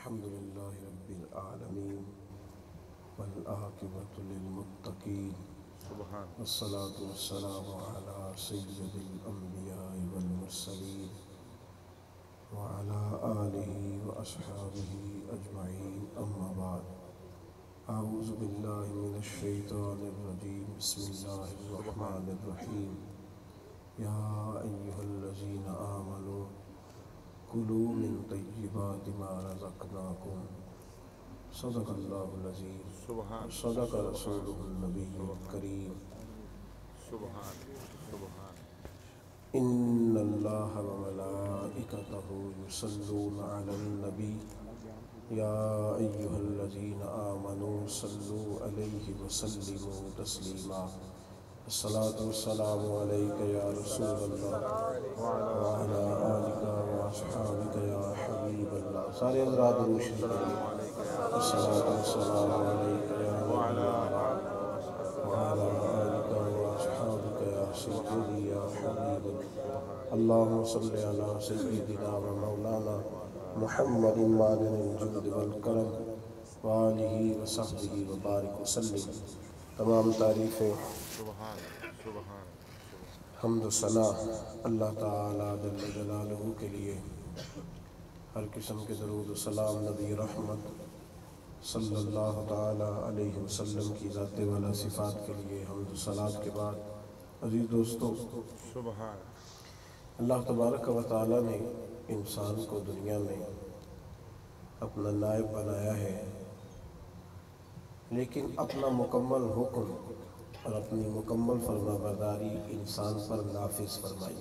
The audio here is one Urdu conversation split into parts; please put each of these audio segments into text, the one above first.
الحمد لله رب العالمين والعاقبة للمتقين والصلاة والسلام على سيد الأنبياء والمرسلين وعلى آله وأصحابه أجمعين أما بعد أعوذ بالله من الشيطان الرجيم بسم الله الرحمن الرحيم يا أيها الذين آمنوا كلوا من طيبات ما رزقناكم صدق الله العظيم صدق رسوله النبي الكريم إن الله وملائكته يصلون على النبي يا أيها الذين آمنوا صلوا عليه وسلموا تسليما الصلاة والسلام عليك يا رسول الله وعلى آلك وأصحابك يا حبيب الله سارے حضرات درود شریف پڑھیے الصلاة والسلام عليك يا نبي الله وعلى آلك وأصحابك يا سيدي يا حبيب الله اللهم صل على سيدنا ومولانا محمد معدن الجود والکرم وآلہ وصحبہ وبارک وسلم۔ تمام تعریفیں حمد و ثنا اللہ تعالیٰ جل جلالہ کے لیے، ہر قسم کے درود و سلام نبی رحمت صلی اللہ تعالیٰ علیہ وسلم کی ذات والا صفات کے لیے حمد و صلات کے بعد، عزیز دوستو، اللہ تبارک و تعالیٰ نے انسان کو دنیا میں اپنا نائب بنایا ہے، لیکن اپنا مکمل حکم اور اپنی مکمل فرما برداری انسان پر نافذ فرمائی۔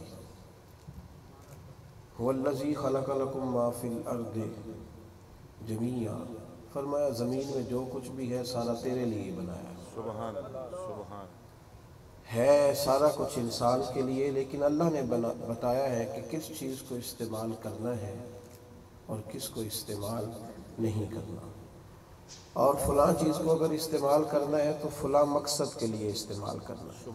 هو الذی خلق لکم ما فی الارض جمیعا، فرمایا زمین میں جو کچھ بھی ہے سارا تیرے لیے بنایا ہے سارا کچھ انسان کے لیے، لیکن اللہ نے بتایا ہے کہ کس چیز کو استعمال کرنا ہے اور کس کو استعمال نہیں کرنا، اور فلاں چیز کو اگر استعمال کرنا ہے تو فلاں مقصد کے لیے استعمال کرنا ہے۔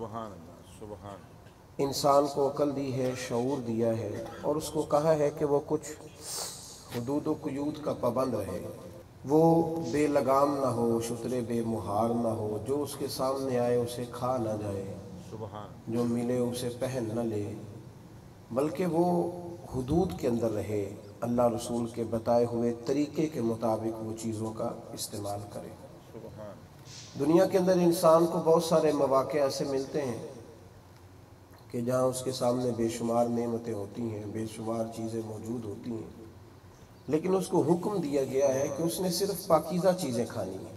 انسان کو عقل دی ہے، شعور دیا ہے، اور اس کو کہا ہے کہ وہ کچھ حدود و قیود کا پابند رہے، وہ بے لگام نہ ہو، شترے بے مہار نہ ہو، جو اس کے سامنے آئے اسے کھا نہ جائے، جو ملے اسے پہن نہ لے، بلکہ وہ حدود کے اندر رہے، اللہ رسول کے بتائے ہوئے طریقے کے مطابق وہ چیزوں کا استعمال کرے۔ دنیا کے اندر انسان کو بہت سارے مواقع ایسے ملتے ہیں کہ جہاں اس کے سامنے بے شمار نعمتیں ہوتی ہیں، بے شمار چیزیں موجود ہوتی ہیں، لیکن اس کو حکم دیا گیا ہے کہ اس نے صرف پاکیزہ چیزیں کھانی ہیں۔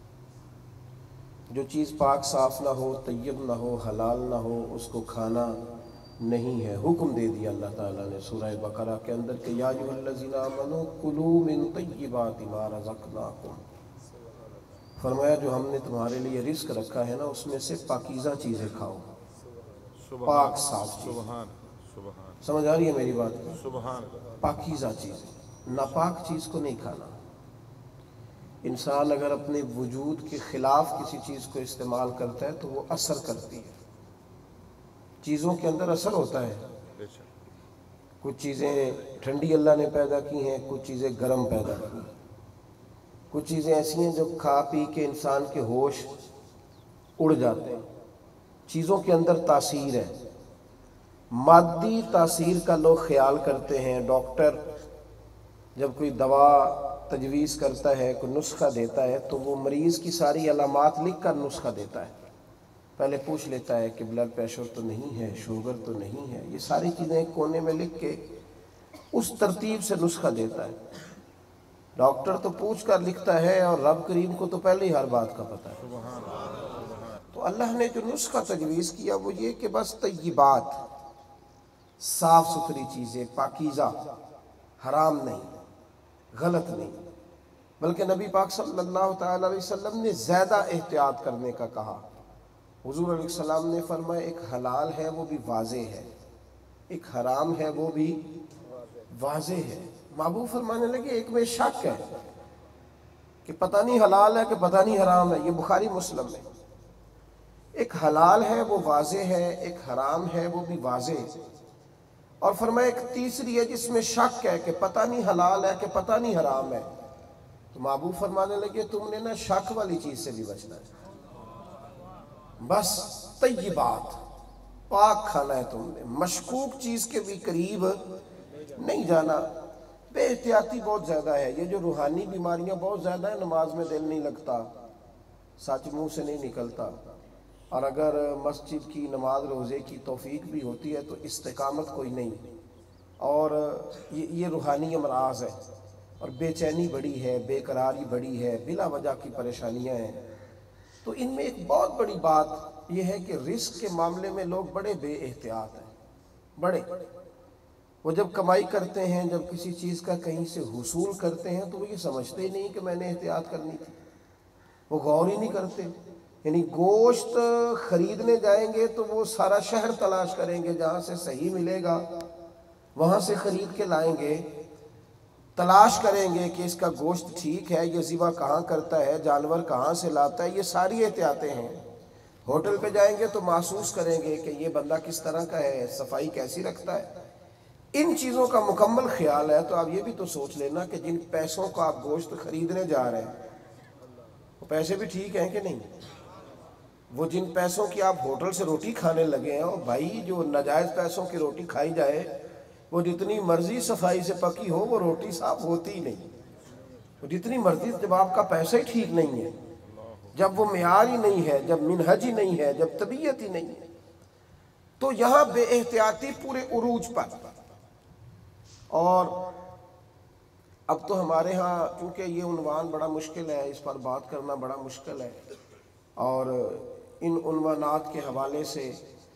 جو چیز پاک صاف نہ ہو، طیب نہ ہو، حلال نہ ہو، اس کو کھانا نہیں ہے۔ حکم دے دیا اللہ تعالیٰ نے سورہ بقرہ کے اندر کہ یا ایھا الذین آمنوا کلوا من طیبات ما رزقناکم، فرمایا جو ہم نے تمہارے لیے رزق رکھا ہے نا، اس میں سے پاکیزہ چیزیں کھاؤ، پاک صاف چیزیں۔ سمجھ آ رہی ہے میری بات؟ پاکیزہ چیزیں، ناپاک چیز کو نہیں کھانا۔ انسان اگر اپنے وجود کے خلاف کسی چیز کو استعمال کرتا ہے تو وہ اثر کرتی ہے، چیزوں کے اندر اثر ہوتا ہے۔ کچھ چیزیں ٹھنڈی اللہ نے پیدا کی ہیں، کچھ چیزیں گرم پیدا کی ہیں، کچھ چیزیں ایسی ہیں جو کھا پی کے انسان کے ہوش اڑ جاتے ہیں۔ چیزوں کے اندر تاثیر ہے، مادی تاثیر کا لوگ خیال کرتے ہیں۔ ڈاکٹر جب کوئی دوا تجویز کرتا ہے، کوئی نسخہ دیتا ہے، تو وہ مریض کی ساری علامات لکھ کر نسخہ دیتا ہے۔ پہلے پوچھ لیتا ہے کہ بلڈ پریشر تو نہیں ہے، شوگر تو نہیں ہے، یہ ساری چیزیں ایک کونے میں لکھ کے اس ترتیب سے نسخہ دیتا ہے۔ ڈاکٹر تو پوچھ کر لکھتا ہے، اور رب کریم کو تو پہلے ہی ہر بات کا پتہ ہے۔ تو اللہ نے جو نسخہ تجویز کیا وہ یہ کہ بس طیبات، صاف ستھری چیزیں، پاکیزہ، حرام نہیں، غلط نہیں، بلکہ نبی پاک صلی اللہ تعالیٰ علیہ وسلم نے زیادہ احتیاط کرنے کا کہا۔ حضور علیہ السلام نے فرمایا ایک حلال ہے وہ بھی واضح ہے، ایک حرام ہے وہ بھی واضح ہے۔ محبوب فرمانے لگے ایک میں شک ہے کہ پتہ نہیں حلال ہے کہ پتہ نہیں حرام ہے، یہ بخاری مسلم ہے۔ ایک حلال ہے وہ واضح ہے، ایک حرام ہے وہ بھی واضح ہے، اور فرمایا ایک تیسری ہے جس میں شک ہے کہ پتہ نہیں حلال ہے کہ پتہ نہیں حرام ہے، تو محبوب فرمانے لگے تم نے نا شک والی چیز سے بھی بچنا ہے، بس طیبات پاک کھانا ہے تم نے، مشکوک چیز کے بھی قریب نہیں جانا۔ بے احتیاطی بہت زیادہ ہے، یہ جو روحانی بیماریاں بہت زیادہ ہیں، نماز میں دل نہیں لگتا، سچ منہ سے نہیں نکلتا، اور اگر مسجد کی نماز روزے کی توفیق بھی ہوتی ہے تو استقامت کوئی نہیں، اور یہ روحانی امراض ہے، اور بے چینی بڑی ہے، بے قراری بڑی ہے، بلا وجہ کی پریشانیاں ہیں۔ تو ان میں ایک بہت بڑی بات یہ ہے کہ رزق کے معاملے میں لوگ بڑے بے احتیاط ہیں، بڑے۔ وہ جب کمائی کرتے ہیں، جب کسی چیز کا کہیں سے حصول کرتے ہیں تو وہ یہ سمجھتے ہی نہیں کہ میں نے احتیاط کرنی تھی، وہ غور ہی نہیں کرتے۔ یعنی گوشت خریدنے جائیں گے تو وہ سارا شہر تلاش کریں گے، جہاں سے صحیح ملے گا وہاں سے خرید کے لائیں گے، تلاش کریں گے کہ اس کا گوشت ٹھیک ہے، یہ ذبح کہاں کرتا ہے، جانور کہاں سے لاتا ہے، یہ ساری احتیاطیں ہیں۔ ہوٹل پہ جائیں گے تو محسوس کریں گے کہ یہ بندہ کس طرح کا ہے، صفائی کیسی رکھتا ہے، ان چیزوں کا مکمل خیال ہے۔ تو آپ یہ بھی تو سوچ لینا کہ جن پیسوں کا آپ گوشت خریدنے جا رہے ہیں وہ پیسے بھی ٹھیک ہیں کہ نہیں۔ وہ جن پیسوں کی آپ ہوٹل سے روٹی کھانے لگے ہیں، اور بھائی جو ناجائز پیسوں کی روٹی کھائی جائے وہ جتنی مرضی صفائی سے پکی ہو وہ روٹی صاف ہوتی ہی نہیں، وہ جتنی مرضی، جب آپ کا پیسہ ہی ٹھیک نہیں ہے، جب وہ معیار ہی نہیں ہے، جب منہج ہی نہیں ہے، جب طبیعت ہی نہیں ہے، تو یہاں بے احتیاطی پورے عروج پر۔ اور اب تو ہمارے ہاں چونکہ یہ عنوان بڑا مشکل ہے، اس پر بات کرنا بڑا مشکل ہے، اور ان عنوانات کے حوالے سے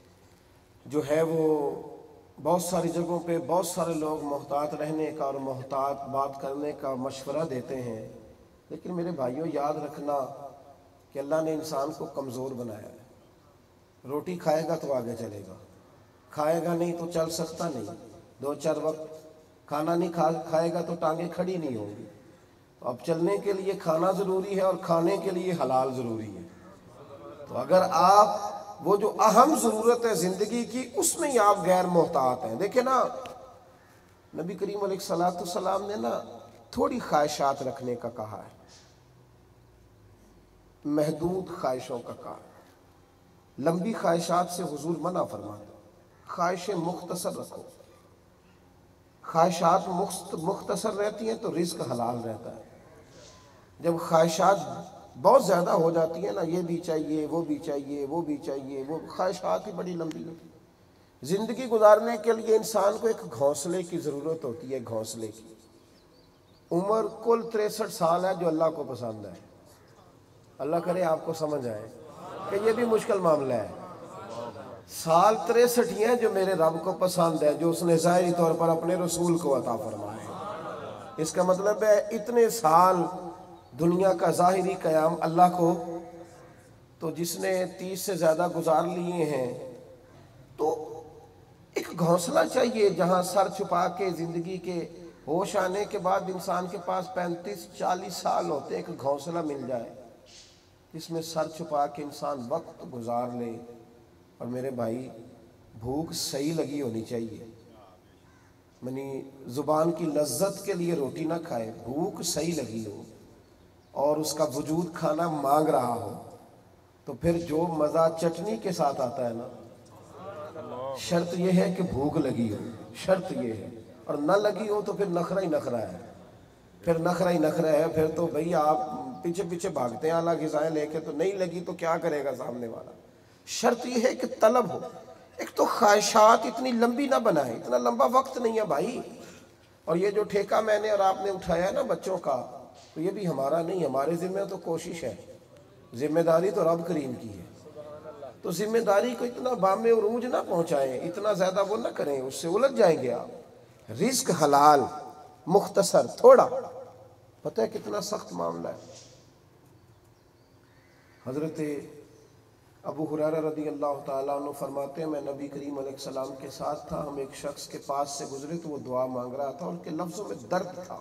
جو ہے وہ بہت ساری جگہوں پہ بہت سارے لوگ محتاط رہنے کا اور محتاط بات کرنے کا مشورہ دیتے ہیں، لیکن میرے بھائیوں یاد رکھنا کہ اللہ نے انسان کو کمزور بنایا ہے۔ روٹی کھائے گا تو آگے چلے گا، کھائے گا نہیں تو چل سکتا نہیں، دو چار وقت کھانا نہیں کھائے گا تو ٹانگیں کھڑی نہیں ہوں گی۔ تو اب چلنے کے لیے کھانا ضروری ہے اور کھانے کے لیے حلال ضروری ہے۔ تو اگر آپ وہ جو اہم ضرورت ہے زندگی کی اس میں ہی آپ غیر محتاط ہیں، دیکھیں نا نبی کریم علیہ السلام نے نا تھوڑی خواہشات رکھنے کا کہا ہے، محدود خواہشوں کا کہا ہے، لمبی خواہشات سے حضور منع فرماتے، خواہشیں مختصر رکھو۔ خواہشات مختصر رہتی ہیں تو رزق حلال رہتا ہے، جب خواہشات بہت زیادہ ہو جاتی ہیں نا، یہ بھی چاہیے، وہ بھی چاہیے، وہ بھی چاہیے، وہ خواہشات ہی بڑی لمبی ہوتی ہیں۔ زندگی گزارنے کے لیے انسان کو ایک گھونسلے کی ضرورت ہوتی ہے، گھونسلے کی۔ عمر کل 63 سال ہے جو اللہ کو پسند ہے، اللہ کرے آپ کو سمجھ آئے کہ یہ بھی مشکل معاملہ ہے۔ سال 63 ہی ہیں جو میرے رب کو پسند ہے، جو اس نے ظاہری طور پر اپنے رسول کو عطا فرمائے۔ اس کا مطلب ہے اتنے سال دنیا کا ظاہری قیام اللہ کو، تو جس نے 30 سے زیادہ گزار لیے ہیں تو ایک گھونسلہ چاہیے جہاں سر چھپا کے زندگی کے ہوش آنے کے بعد انسان کے پاس 35-40 سال ہوتے، ایک گھونسلہ مل جائے جس میں سر چھپا کے انسان وقت گزار لے۔ اور میرے بھائی بھوک صحیح لگی ہونی چاہیے، یعنی زبان کی لذت کے لیے روٹی نہ کھائے، بھوک صحیح لگی ہو اور اس کا وجود کھانا مانگ رہا ہو، تو پھر جو مزہ چٹنی کے ساتھ آتا ہے نا، شرط یہ ہے کہ بھوک لگی ہو، شرط یہ ہے، اور نہ لگی ہو تو پھر نخرہ ہی نخرہ ہے، پھر نخرہ ہی نخرہ ہے، پھر تو بھئی آپ پیچھے پیچھے بھاگتے ہیں اعلیٰ غذائیں لے کے، تو نہیں لگی تو کیا کرے گا سامنے والا۔ شرط یہ ہے کہ طلب ہو۔ ایک تو خواہشات اتنی لمبی نہ بنائیں، اتنا لمبا وقت نہیں ہے بھائی۔ اور یہ جو ٹھیکہ میں نے اور آپ نے اٹھایا ہے نا بچوں کا، تو یہ بھی ہمارا نہیں، ہمارے ذمہ تو کوشش ہے، ذمہ داری تو رب کریم کی ہے، تو ذمہ داری کو اتنا بام عروج نہ پہنچائیں، اتنا زیادہ وہ نہ کریں، اس سے الجھ جائیں گے آپ۔ رزق حلال، مختصر، تھوڑا، پتہ ہے کتنا سخت معاملہ ہے۔ حضرت ابو ہریرہ رضی اللہ تعالیٰ عنہ فرماتے ہیں میں نبی کریم علیہ السلام کے ساتھ تھا، ہم ایک شخص کے پاس سے گزرے تو وہ دعا مانگ رہا تھا، ان کے لفظوں میں درد تھا،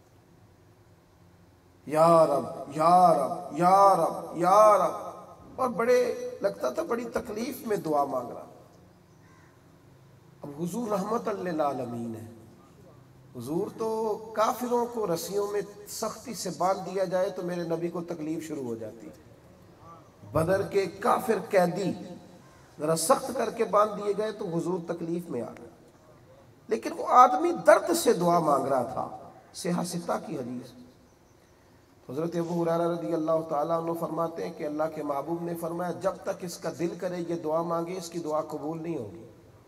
یا رب یا رب یا رب یا رب، اور بڑے لگتا تھا بڑی تکلیف میں دعا مانگ رہا۔ اب حضور رحمت للعالمین ہے، حضور تو کافروں کو رسیوں میں سختی سے باندھ دیا جائے تو میرے نبی کو تکلیف شروع ہو جاتی. بدر کے کافر قیدی ذرا سخت کر کے باندھ دیے گئے تو حضور تکلیف میں آ گئے. لیکن وہ آدمی درد سے دعا مانگ رہا تھا. صحیح ستہ کی حدیث. حضرت ابو ہریرہ رضی اللہ تعالیٰ عنہ فرماتے ہیں کہ اللہ کے محبوب نے فرمایا جب تک اس کا دل کرے یہ دعا مانگے اس کی دعا قبول نہیں ہوگی.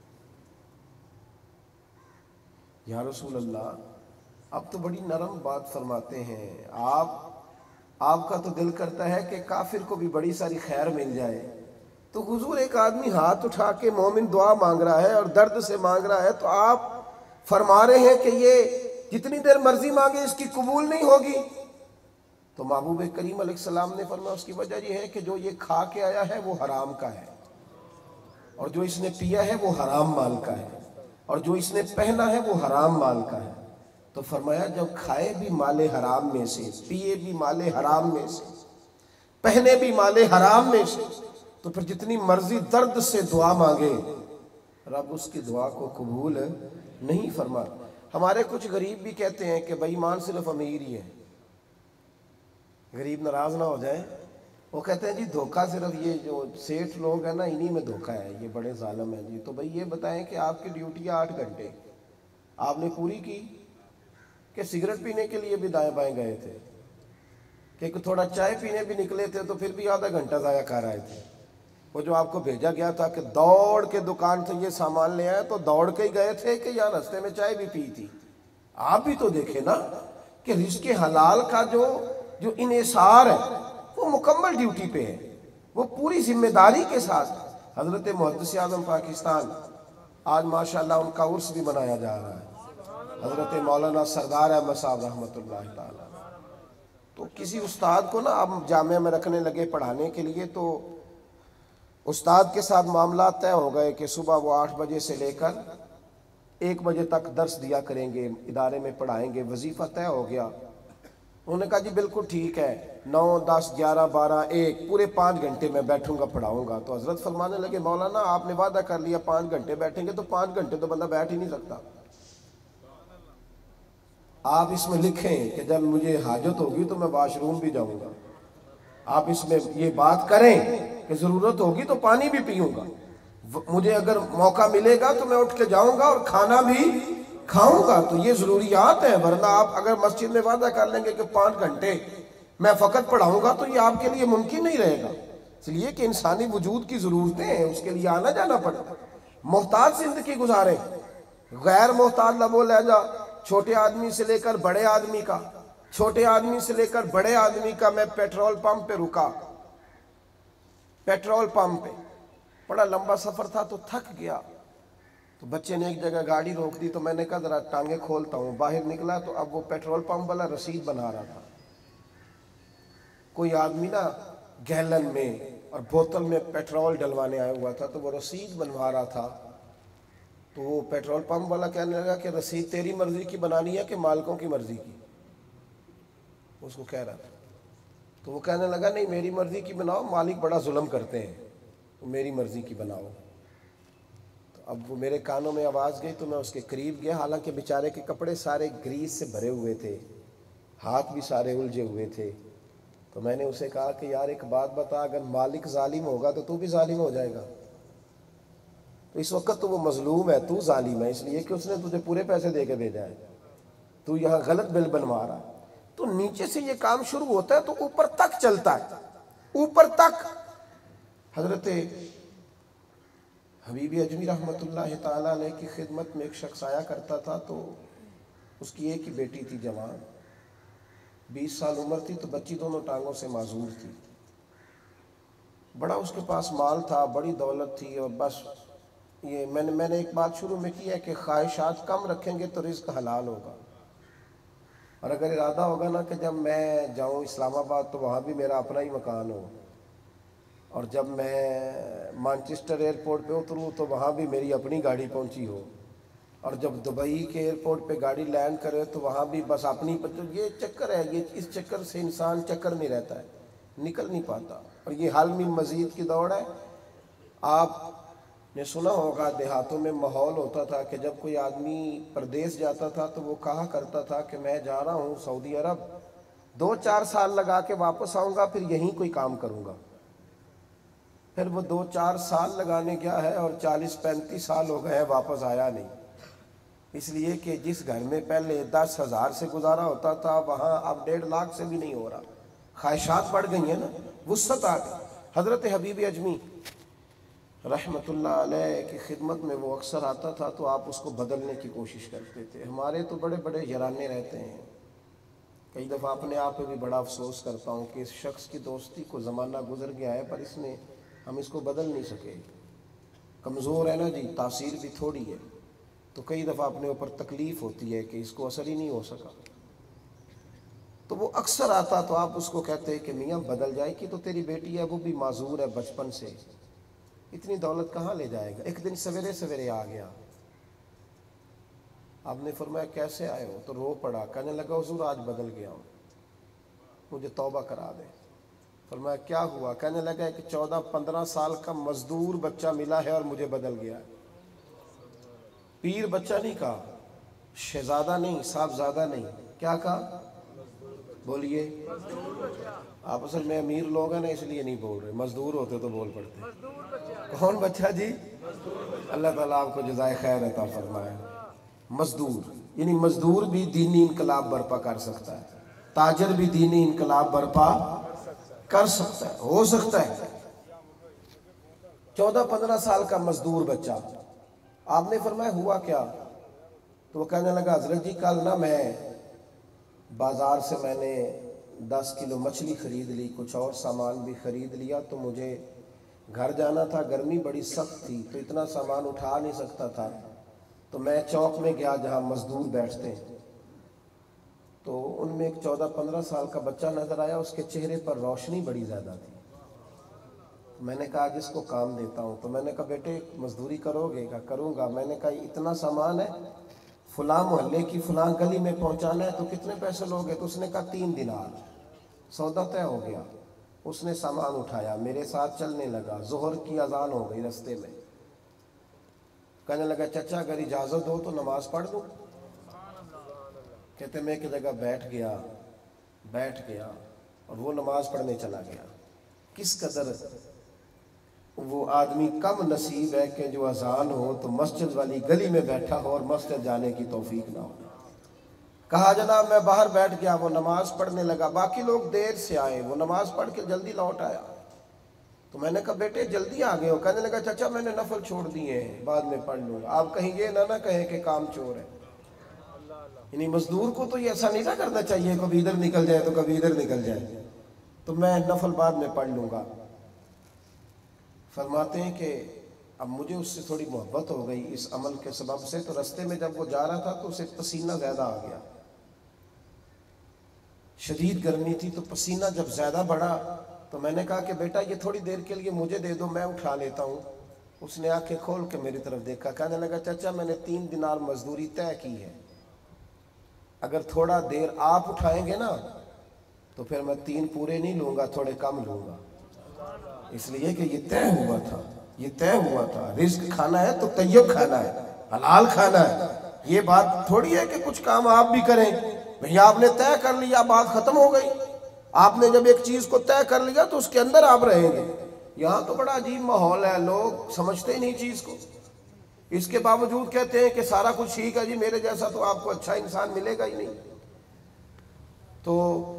یا رسول اللہ اب تو بڑی نرم بات فرماتے ہیں آپ کا تو دل کرتا ہے کہ کافر کو بھی بڑی ساری خیر مل جائے. تو حضور ایک آدمی ہاتھ اٹھا کے مومن دعا مانگ رہا ہے اور درد سے مانگ رہا ہے تو آپ فرما رہے ہیں کہ یہ جتنی دیر مرضی مانگے اس کی قبول نہیں ہوگی. تو محبوب کریم علیہ السلام نے فرمایا اس کی وجہ یہ ہے کہ جو یہ کھا کے آیا ہے وہ حرام کا ہے اور جو اس نے پیا ہے وہ حرام مال کا ہے اور جو اس نے پہنا ہے وہ حرام مال کا ہے. تو فرمایا جب کھائے بھی مال حرام میں سے پیے بھی مال حرام میں سے پہنے بھی مال حرام میں سے تو پھر جتنی مرضی درد سے دعا مانگے رب اس کی دعا کو قبول نہیں فرما. ہمارے کچھ غریب بھی کہتے ہیں کہ بے ایمان صرف امیر ہی ہے. غریب ناراض نہ ہو جائیں. وہ کہتے ہیں جی دھوکہ صرف یہ جو سیٹھ لوگ ہیں نا انہی میں دھوکہ ہے, یہ بڑے ظالم ہیں جی. تو بھئی یہ بتائیں کہ آپ کی ڈیوٹی 8 گھنٹے آپ نے پوری کی کہ سگریٹ پینے کے لیے بھی دائیں بائیں گئے تھے کہ تھوڑا چائے پینے بھی نکلے تھے تو پھر بھی آدھا گھنٹہ ضائع کر آئے تھے. وہ جو آپ کو بھیجا گیا تھا کہ دوڑ کے دکان سے یہ سامان لے آئے تو دوڑ کے ہی گئے تھے کہ یا راستے میں چائے بھی پی تھی. آپ بھی تو دیکھیں نا کہ رزق حلال کا جو انحصار ہے وہ مکمل ڈیوٹی پہ ہے, وہ پوری ذمہ داری کے ساتھ. حضرت محدث اعظم پاکستان آج ماشاءاللہ ان کا عرس بھی منایا جا رہا ہے. حضرت مولانا سردار احمد صاحب رحمۃ اللہ تعالی. تو کسی استاد کو نا اب جامعہ میں رکھنے لگے پڑھانے کے لیے تو استاد کے ساتھ معاملات طے ہو گئے کہ صبح وہ 8 بجے سے لے کر 1 بجے تک درس دیا کریں گے, ادارے میں پڑھائیں گے. وظیفہ طے ہو گیا. انہوں نے کہا جی بالکل ٹھیک ہے 9, 10, 11, 12, 1 پورے 5 گھنٹے میں بیٹھوں گا پڑھاؤں گا. تو حضرت فرمانے لگے مولانا آپ نے وعدہ کر لیا 5 گھنٹے بیٹھیں گے تو 5 گھنٹے تو بندہ بیٹھ ہی نہیں سکتا. آپ اس میں لکھیں کہ جب مجھے حاجت ہوگی تو میں واش روم بھی جاؤں گا. آپ اس میں یہ بات کریں کہ ضرورت ہوگی تو پانی بھی پیوں گا. مجھے اگر موقع ملے گا تو میں اٹھ کے جاؤں گا اور کھانا بھی کھاؤں گا. تو یہ ضروریات ہیں. ورنہ آپ اگر مسجد میں وعدہ کر لیں گے کہ 5 گھنٹے میں فقط پڑھاؤں گا تو یہ آپ کے لیے ممکن نہیں رہے گا. اس لیے کہ انسانی وجود کی ضرورتیں ہیں, اس کے لیے آنا جانا پڑتا. محتاج زندگی گزارے, غیر محتاج لب و لہجہ چھوٹے آدمی سے لے کر بڑے آدمی کا, چھوٹے آدمی سے لے کر بڑے آدمی کا. میں پیٹرول پمپ پہ رکا, پیٹرول پمپ پہ بڑا لمبا سفر تھا تو تھک گیا. تو بچے نے ایک جگہ گاڑی روک دی تو میں نے کہا ذرا ٹانگیں کھولتا ہوں. باہر نکلا تو اب وہ پیٹرول پمپ والا رسید بنا رہا تھا. کوئی آدمی نا گیلن میں اور بوتل میں پیٹرول ڈلوانے آیا ہوا تھا تو وہ رسید بنوا رہا تھا. تو وہ پیٹرول پمپ والا کہنے لگا کہ رسید تیری مرضی کی بنانی ہے کہ مالکوں کی مرضی کی, اس کو کہہ رہا تھا. تو وہ کہنے لگا نہیں میری مرضی کی بناؤ, مالک بڑا ظلم کرتے ہیں, تو میری مرضی کی بناؤ. تو اب وہ میرے کانوں میں آواز گئی تو میں اس کے قریب گیا. حالانکہ بیچارے کے کپڑے سارے گریس سے بھرے ہوئے تھے, ہاتھ بھی سارے الجھے ہوئے تھے. تو میں نے اسے کہا کہ یار ایک بات بتا, اگر مالک ظالم ہوگا تو بھی ظالم ہو جائے گا. تو اس وقت تو وہ مظلوم ہے, تو ظالم ہے, اس لیے کہ اس نے تجھے پورے پیسے دے کے بھیجا ہے, تو یہاں غلط بل بنوا رہا ہے. تو نیچے سے یہ کام شروع ہوتا ہے تو اوپر تک چلتا ہے, اوپر تک. حضرت حبیب اجمی رحمۃ اللہ تعالیٰ علیہ کی خدمت میں ایک شخص آیا کرتا تھا. تو اس کی ایک ہی بیٹی تھی جوان, 20 سال عمر تھی, تو بچی دونوں ٹانگوں سے معذور تھی. بڑا اس کے پاس مال تھا, بڑی دولت تھی, اور بس یہ میں نے ایک بات شروع میں کی ہے کہ خواہشات کم رکھیں گے تو رزق حلال ہوگا. اور اگر ارادہ ہوگا نا کہ جب میں جاؤں اسلام آباد تو وہاں بھی میرا اپنا ہی مکان ہو, اور جب میں مانچسٹر ایئرپورٹ پہ اتروں تو وہاں بھی میری اپنی گاڑی پہنچی ہو, اور جب دبئی کے ایئرپورٹ پہ گاڑی لینڈ کرے تو وہاں بھی بس اپنی. یہ چکر ہے, یہ اس چکر سے انسان چکر میں رہتا ہے, نکل نہیں پاتا. اور یہ حال میں مزید کی دوڑ ہے. آپ نے سنا ہوگا دیہاتوں میں ماحول ہوتا تھا کہ جب کوئی آدمی پردیس جاتا تھا تو وہ کہا کرتا تھا کہ میں جا رہا ہوں سعودی عرب، 2-4 سال لگا کے واپس آؤں گا، پھر یہیں کوئی کام کروں گا۔ پھر وہ 2-4 سال لگانے گیا ہے اور 40-35 سال ہو گئے ہیں، واپس آیا نہیں۔ اس لیے کہ جس گھر میں پہلے 10,000 سے گزارا ہوتا تھا وہاں اب 1.5 لاکھ سے بھی نہیں ہو رہا۔ خواہشات بڑھ گئی ہیں نا، وسعت آ گئی۔ حضرت حبیب اجمی رحمت اللہ علیہ کی خدمت میں وہ اکثر آتا تھا تو آپ اس کو بدلنے کی کوشش کرتے تھے۔ ہمارے تو بڑے بڑے یارانے رہتے ہیں، کئی دفعہ اپنے آپ پہ بھی بڑا افسوس کرتا ہوں کہ اس شخص کی دوستی کو زمانہ گزر گیا ہے پر ہم اس کو بدل نہیں سکے، کمزور ہے نا جی، تاثیر بھی تھوڑی ہے، تو کئی دفعہ اپنے اوپر تکلیف ہوتی ہے کہ اس کو اثر ہی نہیں ہو سکا۔ تو وہ اکثر آتا تو آپ اس کو کہتے کہ میاں بدل جائے کہ تو تیری بیٹی ہے وہ بھی معذور ہے بچپن سے، اتنی دولت کہاں لے جائے گا۔ ایک دن سویرے سویرے آ گیا، آپ نے فرمایا کیسے آئے ہو؟ تو رو پڑا، کہنے لگا حضور آج بدل گیا ہوں، مجھے توبہ کرا دے۔ فرمایا کیا ہوا؟ کہنے لگا کہ 14-15 سال کا مزدور بچہ ملا ہے اور مجھے بدل گیا ہے۔ پیر بچہ نہیں کہا، شہزادہ نہیں، صاحبزادہ نہیں، کیا کہا؟ بولیے۔ آپ اصل میں امیر لوگ ہیں نا اس لیے نہیں بول رہے، مزدور ہوتے تو بول پڑتے۔ کون بچہ جی؟ اللہ تعالیٰ آپ کو جزائے خیر عطا فرمائے۔ مزدور، یعنی مزدور بھی دینی انقلاب برپا کر سکتا ہے، تاجر بھی دینی انقلاب برپا کر سکتا ہے، ہو سکتا ہے۔ 14-15 سال کا مزدور بچہ، آپ نے فرمایا ہوا کیا؟ تو وہ کہنے لگا حضرت جی کل نا میں بازار سے میں نے 10 کلو مچھلی خرید لی، کچھ اور سامان بھی خرید لیا، تو مجھے گھر جانا تھا، گرمی بڑی سخت تھی تو اتنا سامان اٹھا نہیں سکتا تھا، تو میں چوک میں گیا جہاں مزدور بیٹھتے ہیں، تو ان میں ایک 14-15 سال کا بچہ نظر آیا، اس کے چہرے پر روشنی بڑی زیادہ تھی۔ میں نے کہا جس کو کام دیتا ہوں، تو میں نے کہا بیٹے مزدوری کرو گے؟ کہا کروں گا۔ میں نے کہا اتنا سامان ہے، فلاں محلے کی فلاں گلی میں پہنچانا ہے، تو کتنے پیسے لوگے؟ تو اس نے کہا 3 دینار۔ سودا طے ہو گیا، اس نے سامان اٹھایا، میرے ساتھ چلنے لگا، ظہر کی اذان ہو گئی رستے میں، کہنے لگا چچا اگر اجازت ہو تو نماز پڑھ دوں؟ کہتے میں ایک جگہ بیٹھ گیا اور وہ نماز پڑھنے چلا گیا۔ کس قدر وہ آدمی کم نصیب ہے کہ جو اذان ہو تو مسجد والی گلی میں بیٹھا ہو اور مسجد جانے کی توفیق نہ ہو۔ کہا جناب میں باہر بیٹھ گیا، وہ نماز پڑھنے لگا، باقی لوگ دیر سے آئے، وہ نماز پڑھ کے جلدی لوٹ آیا، تو میں نے کہا بیٹے جلدی آ گئے ہو؟ کہنے لگا چچا میں نے نفل چھوڑ دیے ہیں، بعد میں پڑھ لوں گا۔ آپ کہیں یہ نہ کہیں کہ کام چور ہے، یعنی مزدور کو تو یہ ایسا نہیں نہ کرنا چاہیے کبھی ادھر نکل جائے تو کبھی ادھر نکل جائے، تو میں نفل بعد میں پڑھ لوں گا۔ فرماتے ہیں کہ اب مجھے اس سے تھوڑی محبت ہو گئی اس عمل کے سبب سے، تو رستے میں جب وہ جا رہا تھا تو اسے پسینہ زیادہ آ گیا، شدید گرمی تھی، تو پسینہ جب زیادہ بڑھا تو میں نے کہا کہ بیٹا یہ تھوڑی دیر کے لیے مجھے دے دو، میں اٹھا لیتا ہوں۔ اس نے آنکھیں کھول کے میری طرف دیکھا، کہنے لگا چچا میں نے 3 دینار مزدوری طے کی ہے، اگر تھوڑا دیر آپ اٹھائیں گے نا تو پھر میں 3 پورے نہیں لوں گا، تھوڑے کم لوں گا، اس لیے کہ یہ طے ہوا تھا، رزق کھانا ہے تو طیب کھانا ہے، حلال کھانا ہے۔ یہ بات تھوڑی ہے کہ کچھ کام آپ بھی کریں، بھئی آپ نے طے کر لیا، بات ختم ہو گئی۔ آپ نے جب ایک چیز کو طے کر لیا تو اس کے اندر آپ رہیں گے۔ یہاں تو بڑا عجیب ماحول ہے، لوگ سمجھتے ہی نہیں چیز کو، اس کے باوجود کہتے ہیں کہ سارا کچھ ٹھیک ہے جی، میرے جیسا تو آپ کو اچھا انسان ملے گا ہی نہیں۔ تو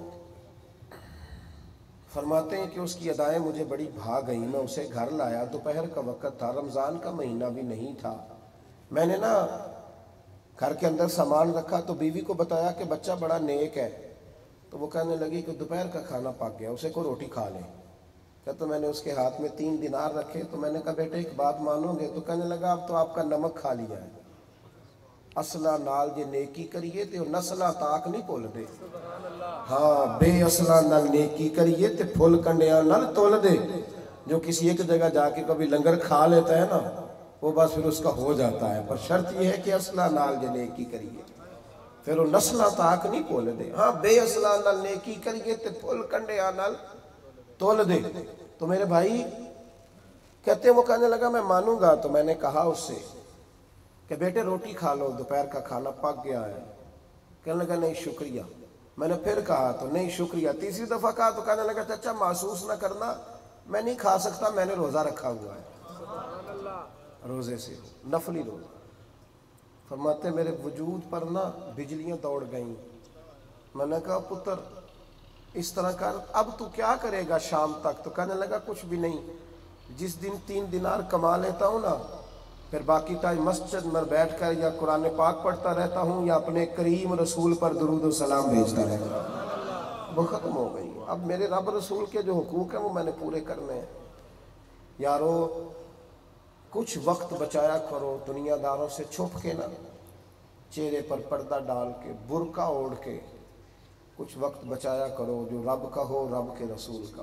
فرماتے ہیں کہ اس کی ادائیں مجھے بڑی بھا گئیں، میں اسے گھر لایا، دوپہر کا وقت تھا، رمضان کا مہینہ بھی نہیں تھا، میں نے نا گھر کے اندر سامان رکھا تو بیوی کو بتایا کہ بچہ بڑا نیک ہے، تو وہ کہنے لگی کہ دوپہر کا کھانا پک گیا، اسے کوئی روٹی کھا لے۔ تو میں نے اس کے ہاتھ میں 3 دینار رکھے، تو میں نے کہا بیٹے ایک بات مانو گے؟ تو کہنے لگا اب تو آپ کا نمک کھا لیا ہے، اصلہ نال جے نیکی کریے تے نسلہ تاک نہیں بھول دے، ہاں بے اصلہ نال نیکی کریے تے پھول کنڈیاں نال تول دے۔ جو کسی ایک جگہ جا کے کبھی لنگر کھا لیتا ہے نا وہ بس پھر اس کا ہو جاتا ہے، پر شرط یہ ہے کہ اصلہ نال جے نیکی کریے، پھر وہ نسلہ تاک نہیں بھول دے، ہاں بے اصلہ نال نیکی کریے تے پھول کنڈیاں نال تول دے۔ تو میرے بھائی کہتے ہیں وہ کہنے لگا میں مانوں گا. تو میں نے کہا اس سے کہ بیٹے روٹی کھا لو، دوپہر کا کھانا پک گیا ہے. کہنے لگا نہیں شکریہ. میں نے پھر کہا تو نہیں شکریہ. تیسری دفعہ کہا تو کہنے لگا چچا محسوس نہ کرنا، میں نہیں کھا سکتا، میں نے روزہ رکھا ہوا ہے. روزے سے نفلی روزہ. فرماتے میرے وجود پر نا بجلیاں دوڑ گئیں. میں نے کہا پتر اس طرح کر، اب تو کیا کرے گا شام تک؟ تو کہنے لگا کچھ بھی نہیں، جس دن 3 دینار کما لیتا ہوں نا، پھر باقی ٹائم مسجد میں بیٹھ کر یا قرآن پاک پڑھتا رہتا ہوں یا اپنے کریم رسول پر درود و سلام بھیجتا رہتا ہوں. وہ ختم ہو گئی. اب میرے رب رسول کے جو حقوق ہیں وہ میں نے پورے کرنے ہیں. یارو کچھ وقت بچایا کرو دنیا داروں سے چھپ کے نا، چہرے پر پردہ ڈال کے، برقع اوڑھ کے کچھ وقت بچایا کرو جو رب کا ہو، رب کے رسول کا.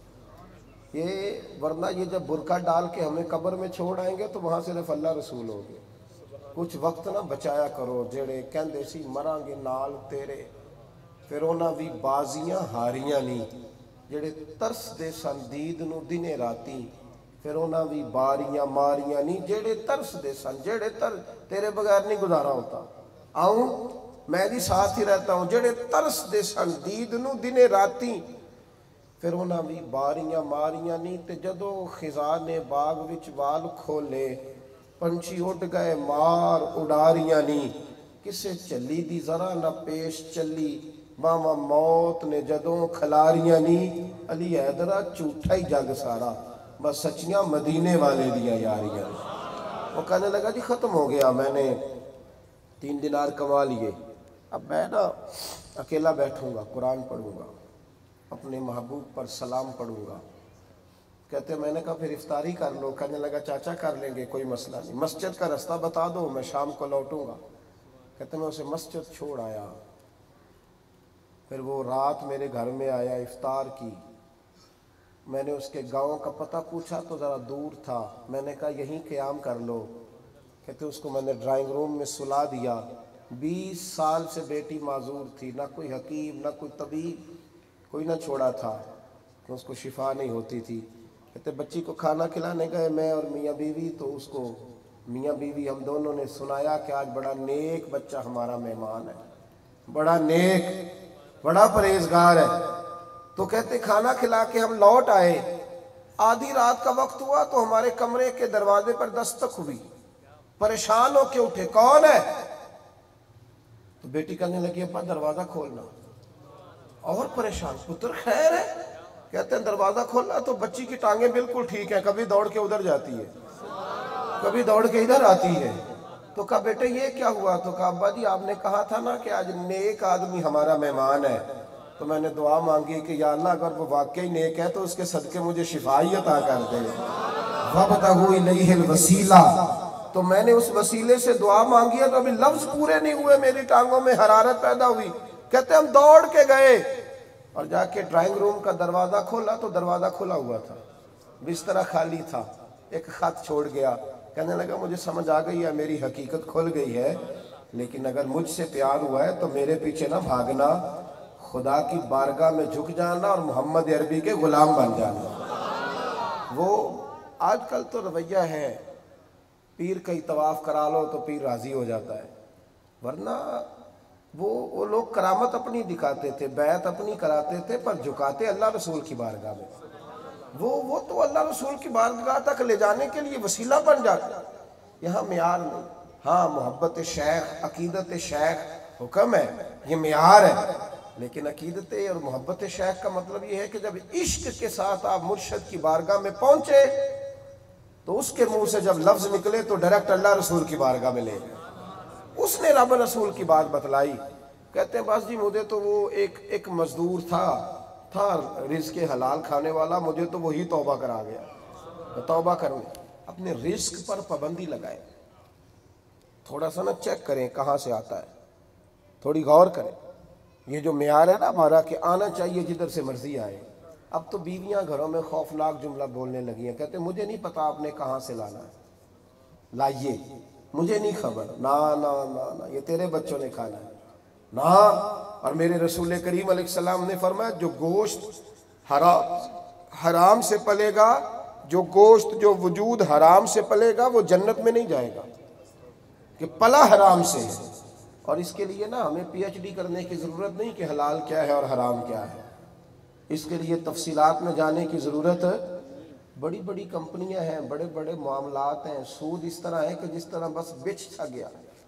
ورنہ یہ جب برقع ڈال کے ہمیں قبر میں چھوڑ آئیں گے تو وہاں صرف اللہ رسول ہوگے. کچھ وقت نہ بچایا کرو. جڑے کہندے سی مراں گے نال تیرے، پھر انہاں بھی بازیاں ہاریاں نہیں. جڑے ترس دے سن دید نو دنے راتی، پھر انہاں بھی باریاں ماریاں نہیں. جڑے ترس دے سن، جڑے تیرے بغیر نہیں گزارا ہوتا. آؤں میں بھی ساتھ ہی رہتا ہوں. جڑے ترس دے سن دید نو دنے راتی، پھر انہاں بھی باریاں ماریاں نہیں. تے جدو خزاں نے باغ وچ وال کھولے، پنچھی اڑ گئے مار اڈاریاں نہیں. کسے چلی دی ذرا نہ پیش چلی، ماما موت نے جدوں کھلاریاں نہیں. علی حیدرہ جھوٹا ہی جگ سارا، بس سچیاں مدینے والے دیا یاریاں. وہ کہنے لگا جی ختم ہو گیا، میں نے 3 دینار کما لیے، اب میں نا اکیلا بیٹھوں گا، قرآن پڑھوں گا، اپنے محبوب پر سلام پڑھوں گا. کہتے میں نے کہا پھر افطاری کر لو. کہنے لگا چاچا کر لیں گے، کوئی مسئلہ نہیں، مسجد کا رستہ بتا دو، میں شام کو لوٹوں گا. کہتے میں اسے مسجد چھوڑ آیا. پھر وہ رات میرے گھر میں آیا، افطار کی. میں نے اس کے گاؤں کا پتہ پوچھا تو ذرا دور تھا. میں نے کہا یہیں قیام کر لو. کہتے اس کو میں نے ڈرائنگ روم میں سلا دیا. 20 سال سے بیٹی معذور تھی، نہ کوئی حکیم نہ کوئی طبیب کوئی نہ چھوڑا تھا کہ اس کو شفا نہیں ہوتی تھی. کہتے بچی کو کھانا کھلانے گئے میں اور میاں بیوی، تو اس کو میاں بیوی ہم دونوں نے سنایا کہ آج بڑا نیک بچہ ہمارا مہمان ہے، بڑا نیک، بڑا پرہیزگار ہے. تو کہتے کھانا کھلا کے ہم لوٹ آئے. آدھی رات کا وقت ہوا تو ہمارے کمرے کے دروازے پر دستک ہوئی. پریشان ہو کے اٹھے، کون ہے؟ تو بیٹی کہنے لگی ابا دروازہ کھولنا. اور پریشان، پتر خیر ہے؟ کہتے ہیں دروازہ کھولا تو بچی کی ٹانگیں بالکل ٹھیک ہیں، کبھی دوڑ کے ادھر جاتی ہے، کبھی دوڑ کے ادھر آتی ہے. تو کہا بیٹے یہ کیا ہوا؟ تو کہا ابا جی آپ نے کہا تھا نا کہ آج نیک آدمی ہمارا مہمان ہے، تو میں نے دعا مانگی کہ یا اللہ اگر وہ واقعی نیک ہے تو اس کے صدقے مجھے شفائی عطا کر دے. وَابْتَغُوا إِلَيْهِ الْوَسِيلَةَ، تو میں نے اس وسیلے سے دعا مانگی ہے تو ابھی لفظ پورے نہیں ہوئے، میری ٹانگوں میں حرارت پیدا ہوئی. کہتے ہم دوڑ کے گئے اور جا کے ڈرائنگ روم کا دروازہ کھولا تو دروازہ کھلا ہوا تھا، بستر خالی تھا، ایک خط چھوڑ گیا. کہنے لگا مجھے سمجھ آ گئی ہے، میری حقیقت کھل گئی ہے، لیکن اگر مجھ سے پیار ہوا ہے تو میرے پیچھے نہ بھاگنا، خدا کی بارگاہ میں جھک جانا اور محمد عربی کے غلام بن جانا. وہ آج کل تو رویہ ہے، پیر کئی طواف کرا لو تو پیر راضی ہو جاتا ہے، ورنہ وہ لوگ کرامت اپنی دکھاتے تھے، بیعت اپنی کراتے تھے، پر جھکاتے اللہ رسول کی بارگاہ میں. وہ تو اللہ رسول کی بارگاہ تک لے جانے کے لیے وسیلہ بن جاتا. یہاں معیار نہیں. ہاں محبت شیخ، عقیدت شیخ حکم ہے، یہ معیار ہے، لیکن عقیدت اور محبت شیخ کا مطلب یہ ہے کہ جب عشق کے ساتھ آپ مرشد کی بارگاہ میں پہنچے تو اس کے منہ سے جب لفظ نکلے تو ڈائریکٹ اللہ رسول کی بارگاہ میں لے گئے. اس نے رب رسول کی بات بتلائی. کہتے ہیں بس جی مجھے تو وہ ایک مزدور تھا رزق حلال کھانے والا، مجھے تو وہی توبہ کرا گیا. توبہ کریں، اپنے رزق پر پابندی لگائیں، تھوڑا سا نا چیک کریں کہاں سے آتا ہے، تھوڑی غور کریں. یہ جو معیار ہے نا ہمارا کہ آنا چاہیے جدھر سے مرضی آئے. اب تو بیویاں گھروں میں خوفناک جملہ بولنے لگی ہیں، کہتے ہیں مجھے نہیں پتا آپ نے کہاں سے لانا ہے، لائیے، مجھے نہیں خبر. نا یہ تیرے بچوں نے کھانا ہے نا. اور میرے رسول کریم علیہ السلام نے فرمایا جو گوشت حرام سے پلے گا جو گوشت جو وجود حرام سے پلے گا وہ جنت میں نہیں جائے گا، کہ پلا حرام سے ہے۔ اور اس کے لیے نا ہمیں پی ایچ ڈی کرنے کی ضرورت نہیں کہ حلال کیا ہے اور حرام کیا ہے، اس کے لیے تفصیلات میں جانے کی ضرورت ہے۔ بڑی بڑی کمپنیاں ہیں، بڑے بڑے معاملات ہیں، سود اس طرح ہے کہ جس طرح بس بچ سا گیا۔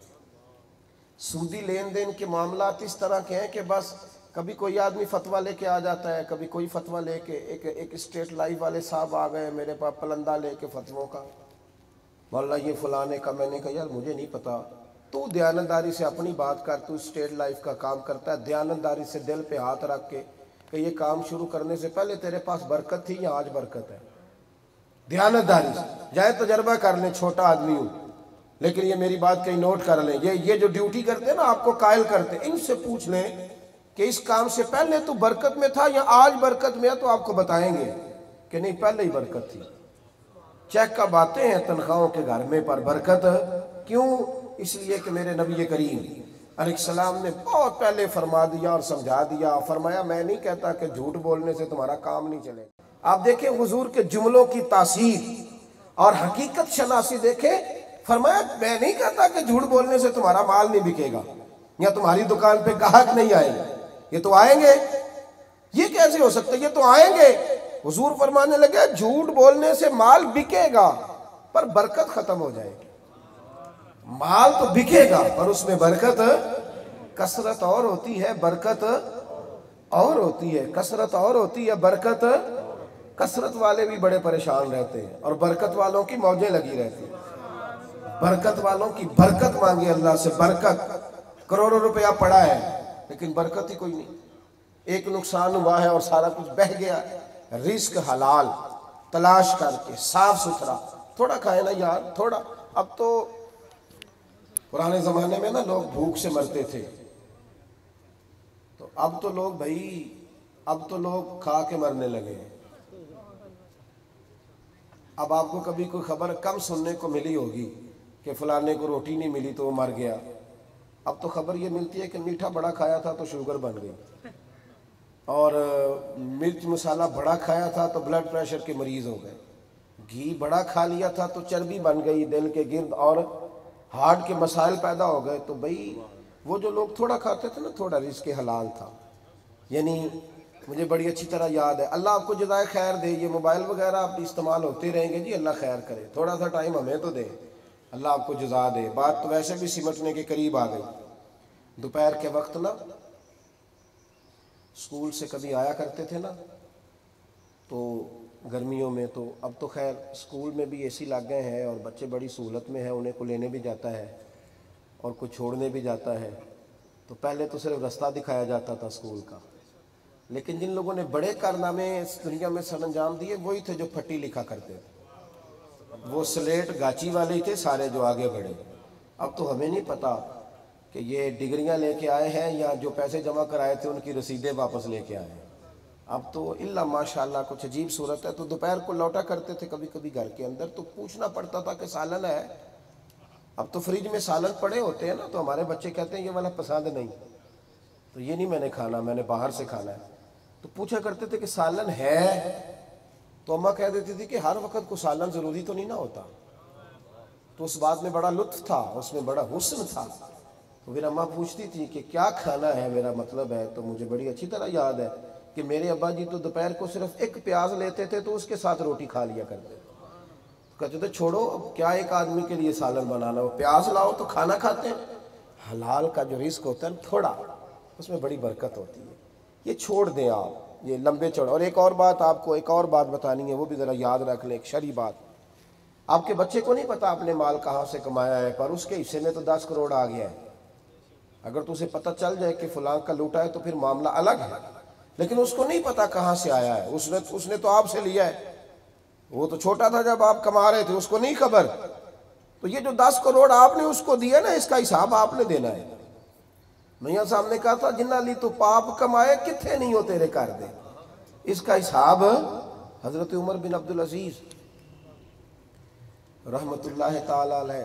سودی لین دین کے معاملات اس طرح کے ہیں کہ بس کبھی کوئی آدمی فتویٰ لے کے آ جاتا ہے، کبھی کوئی فتویٰ لے کے ایک اسٹیٹ لائف والے صاحب آ گئے میرے پاس پلندہ لے کے فتووں کا، مولا یہ فلانے کا، میں نے کہا یار مجھے نہیں پتا، تو دیانتداری سے اپنی بات کر، تو اسٹیٹ لائف کا کام کرتا ہے، دیانتداری سے دل پہ ہاتھ رکھ کے کہ یہ کام شروع کرنے سے پہلے تیرے پاس برکت تھی یا آج برکت ہے، دیانتداری سے جائے تجربہ کر لیں، چھوٹا آدمی ہوں لیکن یہ میری بات کہیں نوٹ کر لیں، یہ جو ڈیوٹی کرتے ہیں نا آپ کو قائل کرتے ہیں، ان سے پوچھ لیں کہ اس کام سے پہلے تو برکت میں تھا یا آج برکت میں ہے، تو آپ کو بتائیں گے کہ نہیں پہلے ہی برکت تھی۔ چیک کب آتے ہیں تنخواہوں کے گھر میں پر برکت، کیوں؟ اس لیے کہ میرے نبی کریم علیہ السلام نے بہت پہلے فرما دیا اور سمجھا دیا، فرمایا میں نہیں کہتا کہ جھوٹ بولنے سے تمہارا کام نہیں چلے گا۔ آپ دیکھیں حضور کے جملوں کی تاثیر اور حقیقت شناسی دیکھیں، فرمایا میں نہیں کہتا کہ جھوٹ بولنے سے تمہارا مال نہیں بکے گا یا تمہاری دکان پہ گاہک نہیں آئے گا، یہ تو آئیں گے، یہ کیسے ہو سکتا ہے، یہ تو آئیں گے۔ حضور فرمانے لگے جھوٹ بولنے سے مال بکے گا پر برکت ختم ہو جائے گی۔ مال تو بکے گا پر اس میں برکت، کثرت اور ہوتی ہے برکت اور ہوتی ہے، کثرت اور ہوتی ہے برکت۔ کثرت والے بھی بڑے پریشان رہتے ہیں اور برکت والوں کی موجیں لگی رہتی ہیں۔ برکت والوں کی برکت مانگے اللہ سے، برکت، کروڑوں روپیہ پڑا ہے لیکن برکت ہی کوئی نہیں، ایک نقصان ہوا ہے اور سارا کچھ بہہ گیا ہے۔ رزق حلال تلاش کر کے صاف ستھرا تھوڑا کھائے نا یار، تھوڑا۔ اب تو پرانے زمانے میں نا لوگ بھوک سے مرتے تھے، تو اب تو لوگ بھائی اب تو لوگ کھا کے مرنے لگے ہیں۔ اب آپ کو کبھی کوئی خبر کم سننے کو ملی ہوگی کہ فلانے کو روٹی نہیں ملی تو وہ مر گیا، اب تو خبر یہ ملتی ہے کہ میٹھا بڑا کھایا تھا تو شوگر بن گئی، اور مرچ مسالہ بڑا کھایا تھا تو بلڈ پریشر کے مریض ہو گئے، گھی بڑا کھا لیا تھا تو چربی بن گئی دل کے گرد اور ہارٹ کے مسائل پیدا ہو گئے۔ تو بھئی وہ جو لوگ تھوڑا کھاتے تھے نا، تھوڑا رزق حلال تھا، یعنی مجھے بڑی اچھی طرح یاد ہے، اللہ آپ کو جزائے خیر دے، یہ موبائل وغیرہ آپ استعمال ہوتے رہیں گے جی، اللہ خیر کرے، تھوڑا سا ٹائم ہمیں تو دے، اللہ آپ کو جزا دے۔ بات تو ویسے بھی سمٹنے کے قریب آ گئی۔ دوپہر کے وقت نا اسکول سے کبھی آیا کرتے تھے نا تو گرمیوں میں، تو اب تو خیر اسکول میں بھی اے سی لگ گئے ہیں اور بچے بڑی سہولت میں ہیں، انہیں کو لینے بھی جاتا ہے اور کچھ چھوڑنے بھی جاتا ہے، تو پہلے تو صرف رستہ دکھایا جاتا تھا اسکول کا، لیکن جن لوگوں نے بڑے کارنامے اس دنیا میں سر انجام دیے وہی تھے جو پھٹی لکھا کرتے تھے، وہ سلیٹ گاچی والے ہی تھے سارے جو آگے بڑھے۔ اب تو ہمیں نہیں پتا کہ یہ ڈگریاں لے کے آئے ہیں یا جو پیسے جمع کرائے تھے ان کی رسیدیں واپس لے کے آئے ہیں۔ اب تو اللہ ماشاءاللہ کچھ عجیب صورت ہے، تو دوپہر کو لوٹا کرتے تھے کبھی کبھی گھر کے اندر، تو پوچھنا پڑتا تھا کہ سالن ہے؟ اب تو فریج میں سالن پڑے ہوتے ہیں نا، تو ہمارے بچے کہتے ہیں یہ والا پسند نہیں، تو یہ نہیں میں نے کھانا، میں نے باہر سے کھانا ہے، تو پوچھا کرتے تھے کہ سالن ہے؟ تو اماں کہہ دیتی تھی کہ ہر وقت کو سالن ضروری تو نہیں نہ ہوتا، تو اس بات میں بڑا لطف تھا، اس میں بڑا حسن تھا۔ تو پھر اماں پوچھتی تھی کہ کیا کھانا ہے، میرا مطلب ہے، تو مجھے بڑی اچھی طرح یاد ہے کہ میرے ابا جی تو دوپہر کو صرف ایک پیاز لیتے تھے تو اس کے ساتھ روٹی کھا لیا کرتے تھے، کہتے تھے چھوڑو اب کیا ایک آدمی کے لیے سالن بنانا، وہ پیاز لاؤ تو کھانا کھاتے ہیں۔ حلال کا جو رزق ہوتا ہے تھوڑا، اس میں بڑی برکت ہوتی ہے، یہ چھوڑ دیں آپ، یہ لمبے چوڑے۔ اور ایک اور بات آپ کو، ایک اور بات بتانی ہے، وہ بھی ذرا یاد رکھ لیں، ایک شرعی بات۔ آپ کے بچے کو نہیں پتا اپنے مال کہاں سے کمایا ہے، پر اس کے حصے میں تو 10 کروڑ آ گیا ہے، اگر تو اسے پتہ چل جائے کہ فلاں کا لوٹا ہے تو پھر معاملہ الگ ہے، لیکن اس کو نہیں پتا کہاں سے آیا ہے، اس نے تو آپ سے لیا ہے، وہ تو چھوٹا تھا جب آپ کما رہے تھے، اس کو نہیں خبر، تو یہ جو 10 کروڑ آپ نے اس کو دیا نا، اس کا حساب آپ نے دینا ہے۔ میاں صاحب نے کہا تھا جنہ لی تو پاپ کمائے کتھے نہیں ہو تیرے کر دے، اس کا حساب حضرت عمر بن عبدالعزیز رحمت اللہ تعالی علیہ،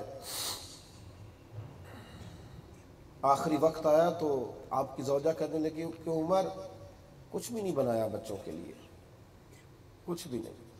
آخری وقت آیا تو آپ کی زوجہ کہنے لگی کہ عمر کچھ بھی نہیں بنایا بچوں کے لیے، کچھ بھی نہیں،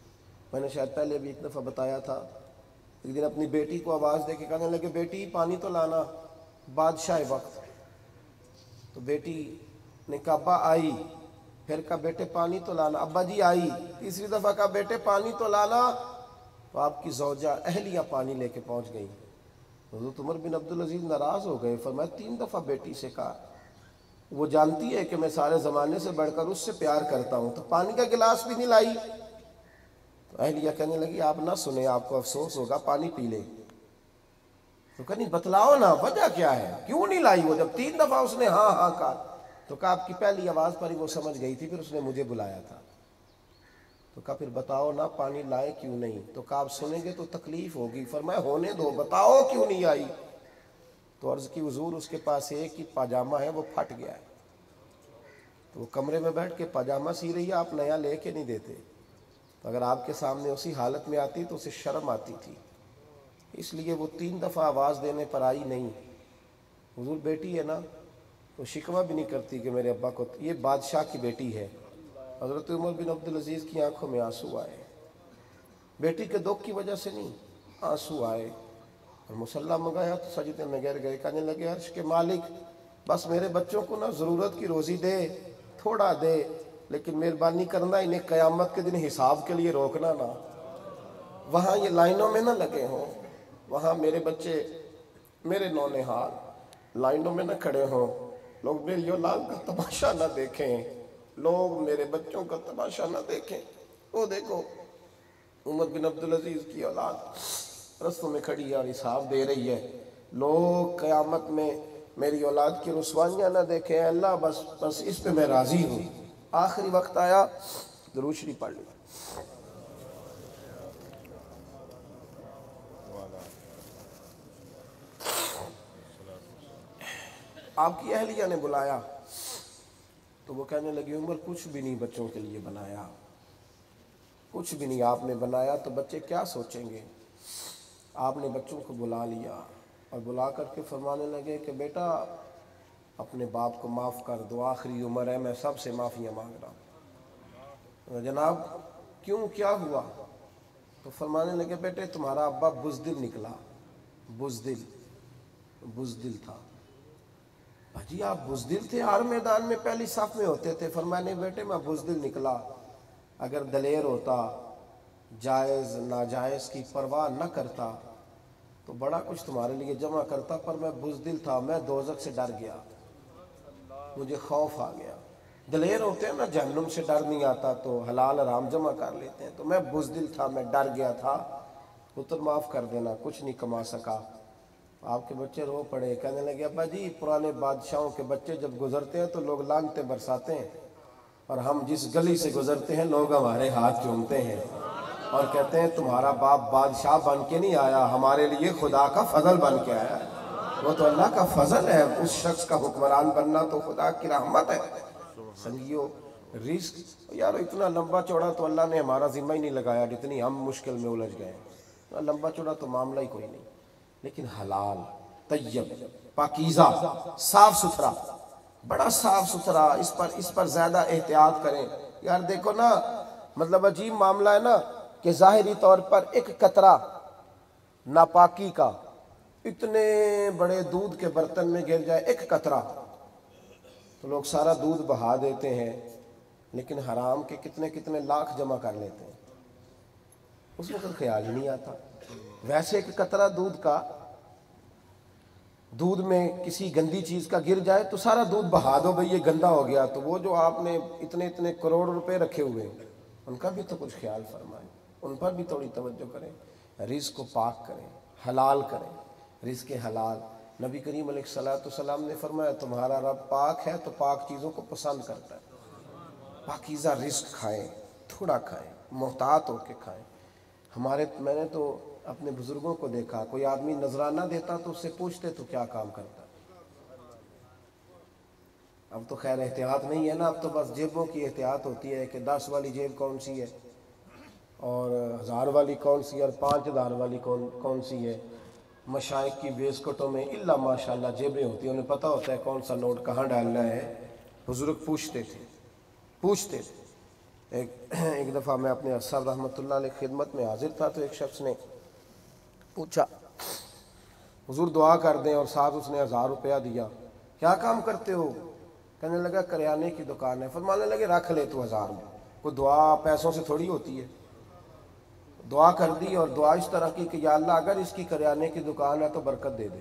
میں نے شاید پہلے بھی ایک دفعہ بتایا تھا، ایک دن اپنی بیٹی کو آواز دے کے کہنے لگے بیٹی پانی تو لانا، بادشاہ وقت. تو بیٹی نے کہا ابا آئی، پھر کہا بیٹے پانی تو لانا، ابا جی آئی، تیسری دفعہ کہا بیٹے پانی تو لانا. تو آپ کی زوجہ اہلیہ پانی لے کے پہنچ گئی. حضرت عمر بن عبدالعزیز ناراض ہو گئے، فرمایا 3 دفعہ بیٹی سے کہا، وہ جانتی ہے کہ میں سارے زمانے سے بڑھ کر اس سے پیار کرتا ہوں، تو پانی کا گلاس بھی نہیں لائی. تو اہلیہ کہنے لگی آپ نہ سنیں، آپ کو افسوس ہوگا، پانی پی لے. تو کہا نہیں بتلاؤ نا وجہ کیا ہے، کیوں نہیں لائی؟ وہ جب 3 دفعہ اس نے ہاں ہاں کہا تو کہا آپ کی پہلی آواز پر ہی وہ سمجھ گئی تھی، پھر اس نے مجھے بلایا تھا. تو کہا پھر بتاؤ نا پانی لائے کیوں نہیں؟ تو کہا آپ سنیں گے تو تکلیف ہوگی. فرمایا ہونے دو، بتاؤ کیوں نہیں آئی؟ تو عرض کی حضور اس کے پاس ایک ہی پاجامہ ہے وہ پھٹ گیا ہے، تو وہ کمرے میں بیٹھ کے پاجامہ سی رہی ہے، آپ نیا لے کے نہیں دیتے. تو اگر آپ کے سامنے اسی حالت میں آتی تو اسے شرم آتی تھی، اس لیے وہ 3 دفعہ آواز دینے پر آئی نہیں. حضور بیٹی ہے نا تو شکوہ بھی نہیں کرتی کہ میرے ابا کو، یہ بادشاہ کی بیٹی ہے. حضرت عمر بن عبدالعزیز کی آنکھوں میں آنسو آئے، بیٹی کے دکھ کی وجہ سے نہیں، آنسو آئے. اور مصلی منگایا تو سجدے میں گر گئے، کہنے لگے عرش کے مالک بس میرے بچوں کو نا ضرورت کی روزی دے، تھوڑا دے، لیکن مہربانی کرنا انہیں قیامت کے دن حساب کے لیے روکنا نا، وہاں یہ لائنوں میں نہ لگے ہوں، وہاں میرے بچے میرے نونہال لائنوں میں نہ کھڑے ہوں، لوگ میری اولاد کا تماشا نہ دیکھیں، لوگ میرے بچوں کا تماشا نہ دیکھیں. وہ دیکھو عمر بن عبدالعزیز کی اولاد رستوں میں کھڑی ہے اور حساب دے رہی ہے، لوگ قیامت میں میری اولاد کی رسوائیاں نہ دیکھیں. اللہ بس اس پہ میں راضی ہوں. آخری وقت آیا، درود شریف پڑھ لی. آپ کی اہلیہ نے بلایا تو وہ کہنے لگی عمر کچھ بھی نہیں بچوں کے لیے بنایا، کچھ بھی نہیں آپ نے بنایا تو بچے کیا سوچیں گے. آپ نے بچوں کو بلا لیا اور بلا کر کے فرمانے لگے کہ بیٹا اپنے باپ کو معاف کر دو، آخری عمر ہے، میں سب سے معافیاں مانگ رہا ہوں. جناب کیوں، کیا ہوا؟ تو فرمانے لگے بیٹے تمہارا ابا بزدل نکلا، بزدل تھا. جی آپ بزدل تھے، ہر میدان میں پہلی صف میں ہوتے تھے. فرمایا نہیں بیٹے میں بزدل نکلا، اگر دلیر ہوتا، جائز ناجائز کی پرواہ نہ کرتا تو بڑا کچھ تمہارے لیے جمع کرتا، پر میں بزدل تھا، میں دوزخ سے ڈر گیا، مجھے خوف آ گیا. دلیر ہوتے ہیں نا جہنم سے ڈر نہیں آتا تو حلال حرام جمع کر لیتے ہیں، تو میں بزدل تھا، میں ڈر گیا تھا، پتر معاف کر دینا، کچھ نہیں کما سکا. آپ کے بچے رو پڑے، کہنے لگے ابا جی پرانے بادشاہوں کے بچے جب گزرتے ہیں تو لوگ لعنتیں برساتے ہیں، اور ہم جس گلی سے گزرتے ہیں لوگ ہمارے ہاتھ چومتے ہیں اور کہتے ہیں تمہارا باپ بادشاہ بن کے نہیں آیا، ہمارے لیے خدا کا فضل بن کے آیا. وہ تو اللہ کا فضل ہے، اس شخص کا حکمران بننا تو خدا کی رحمت ہے. سنگیو رزق یار اتنا لمبا چوڑا تو اللہ نے ہمارا ذمہ ہی نہیں لگایا جتنی ہم مشکل میں الجھ گئے. لمبا چوڑا تو معاملہ ہی کوئی نہیں، لیکن حلال، طیب، پاکیزہ، صاف ستھرا، بڑا صاف ستھرا، اس پر زیادہ احتیاط کریں. یار دیکھو نا مطلب عجیب معاملہ ہے نا کہ ظاہری طور پر ایک قطرہ ناپاکی کا اتنے بڑے دودھ کے برتن میں گر جائے، ایک قطرہ، تو لوگ سارا دودھ بہا دیتے ہیں، لیکن حرام کے کتنے کتنے لاکھ جمع کر لیتے ہیں، اس میں کوئی خیال ہی نہیں آتا. ویسے ایک قطرہ دودھ میں کسی گندی چیز کا گر جائے تو سارا دودھ بہا دو بھئی یہ گندا ہو گیا، تو وہ جو آپ نے اتنے اتنے کروڑ روپے رکھے ہوئے ان کا بھی تو کچھ خیال فرمائیں، ان پر بھی تھوڑی توجہ کریں. رزق کو پاک کریں، حلال کریں، رزق حلال. نبی کریم علیہ السلام نے فرمایا تمہارا رب پاک ہے تو پاک چیزوں کو پسند کرتا ہے. پاکیزہ رزق کھائیں، تھوڑا کھائیں، محتاط ہو کے کھائیں. میں نے تو اپنے بزرگوں کو دیکھا، کوئی آدمی نذرانہ دیتا تو اس سے پوچھتے تو کیا کام کرتا. اب تو خیر احتیاط نہیں ہے نا، اب تو بس جیبوں کی احتیاط ہوتی ہے کہ 10 والی جیب کون سی ہے اور 1000 والی کون سی ہے اور 5000 والی کون سی ہے. مشائخ کی ویسکٹوں میں الا ماشاءاللہ جیبیں ہوتی ہیں، انہیں پتہ ہوتا ہے کون سا نوٹ کہاں ڈالنا ہے. بزرگ پوچھتے تھے. ایک دفعہ میں اپنے صاحب رحمۃ اللہ علیہ خدمت میں حاضر تھا، تو ایک شخص نے پوچھا حضور دعا کر دیں، اور ساتھ اس نے 1000 روپیہ دیا۔ کیا کام کرتے ہو؟ کہنے لگا کریانے کی دکان ہے۔ فرمانے لگے رکھ لے تو 1000 میں، کوئی دعا پیسوں سے تھوڑی ہوتی ہے۔ دعا کر دی، اور دعا اس طرح کی کہ یا اللہ اگر اس کی کریانے کی دکان ہے تو برکت دے دے۔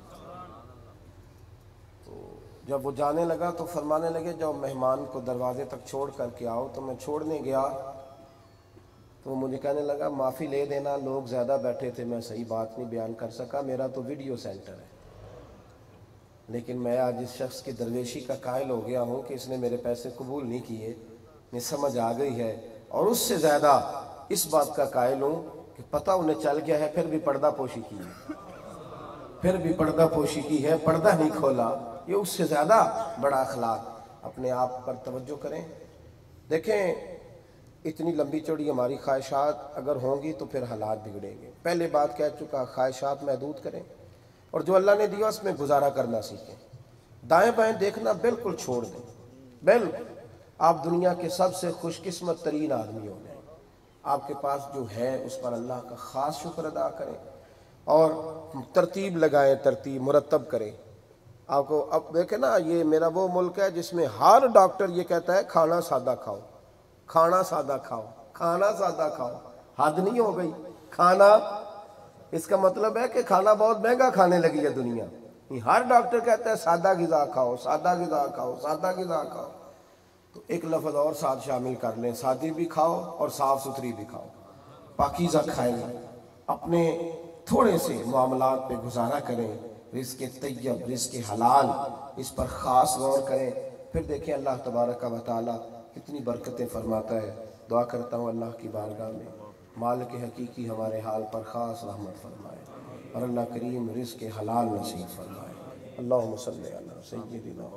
جب وہ جانے لگا تو فرمانے لگے جب مہمان کو دروازے تک چھوڑ کر کے آؤ، تو میں چھوڑنے گیا تو وہ مجھے کہنے لگا معافی لے دینا، لوگ زیادہ بیٹھے تھے، میں صحیح بات نہیں بیان کر سکا، میرا تو ویڈیو سینٹر ہے، لیکن میں آج اس شخص کی درویشی کا قائل ہو گیا ہوں کہ اس نے میرے پیسے قبول نہیں کیے، مجھے سمجھ آ گئی ہے، اور اس سے زیادہ اس بات کا قائل ہوں کہ پتہ انہیں چل گیا ہے پھر بھی پردہ پوشی کی ہے، پھر بھی پردہ پوشی کی ہے، پردہ نہیں کھولا۔ یہ اس سے زیادہ بڑا اخلاق۔ اپنے آپ پر توجہ کریں۔ دیکھیں اتنی لمبی چوڑی ہماری خواہشات اگر ہوں گی تو پھر حالات بگڑیں گے۔ پہلے بات کہہ چکا، خواہشات محدود کریں، اور جو اللہ نے دیا اس میں گزارا کرنا سیکھیں۔ دائیں بائیں دیکھنا بالکل چھوڑ دیں، بالکل۔ آپ دنیا کے سب سے خوش قسمت ترین آدمی ہو گئے۔ آپ کے پاس جو ہے اس پر اللہ کا خاص شکر ادا کریں، اور ترتیب لگائیں، ترتیب مرتب کریں۔ آپ کو اب دیکھیں نا، یہ میرا وہ ملک ہے جس میں ہر ڈاکٹر یہ کہتا ہے کھانا سادہ کھاؤ، کھانا سادہ کھاؤ، کھانا سادہ کھاؤ۔ حد نہیں ہو گئی؟ کھانا، اس کا مطلب ہے کہ کھانا بہت مہنگا کھانے لگی ہے دنیا۔ ہر ڈاکٹر کہتا ہے سادہ غذا کھاؤ، سادہ غذا کھاؤ، سادہ غذا کھاؤ۔ تو ایک لفظ اور ساتھ شامل کر لیں، سادی بھی کھاؤ اور صاف ستھری بھی کھاؤ، پاکیزہ کھائیں، اپنے تھوڑے سے معاملات پہ گزارا کریں، رزق طیب، رزق حلال، اس پر خاص غور کریں۔ پھر دیکھیں اللہ تبارک و تعالیٰ کتنی برکتیں فرماتا ہے۔ دعا کرتا ہوں اللہ کی بارگاہ میں مالک حقیقی ہمارے حال پر خاص رحمت فرمائے، اور اللہ کریم رزق حلال نصیب فرمائے۔ اللہم صلی علی سیدنا